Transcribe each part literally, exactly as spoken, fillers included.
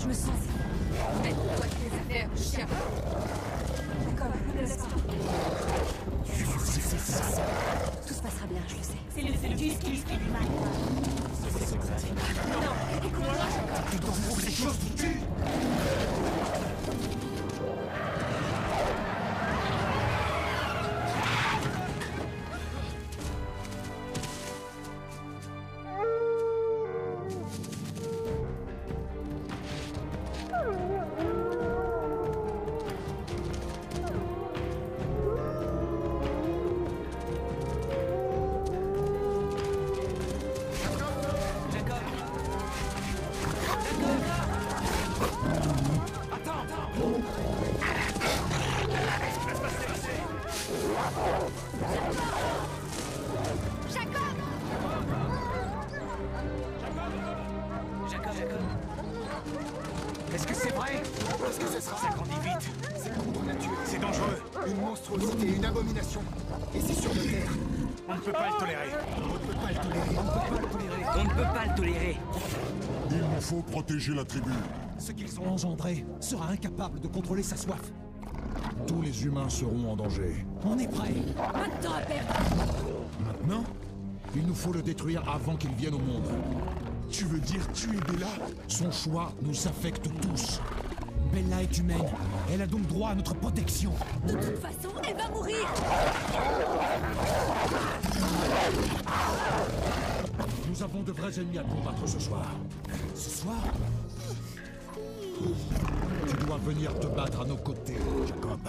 me sens. Mets-toi tes affaires, chien. D'accord, laisse-moi. Tout se passera bien, je le sais. C'est le Celtus qui fait du mal. Non, écoute-moi. Tu dois trouver les choses qui tuent. Jacob, Jacob. Est-ce que c'est vrai? Est-ce que ce sera? Ça grandit vite. C'est contre nature. C'est dangereux. Une monstruosité, une abomination. Et c'est sur le terre. On ne peut pas le tolérer. On ne peut pas le tolérer. On ne peut pas le tolérer. On ne peut pas le tolérer. Il nous faut protéger la tribu. Ce qu'ils ont engendré sera incapable de contrôler sa soif. Tous les humains seront en danger. On est prêts. Pas de temps à perdre. Maintenant, il nous faut le détruire avant qu'il vienne au monde. Tu veux dire tuer Bella? Son choix nous affecte tous. Bella est humaine. Elle a donc droit à notre protection. De toute façon, elle va mourir. Nous avons de vrais ennemis à combattre ce soir. Ce soir, Tu dois venir te battre à nos côtés, Jacob.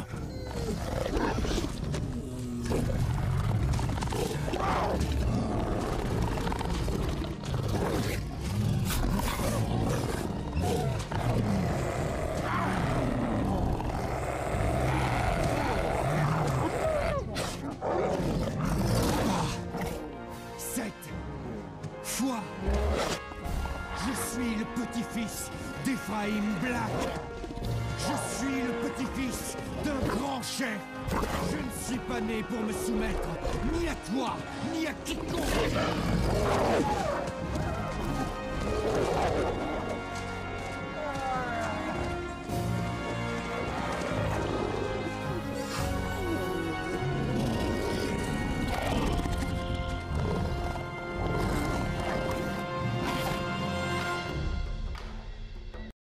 cette fois, je suis le petit-fils d'Ephraim Black. Je suis le petit-fils d'un grand chef. Je ne suis pas né pour me soumettre, ni à toi, ni à quiconque.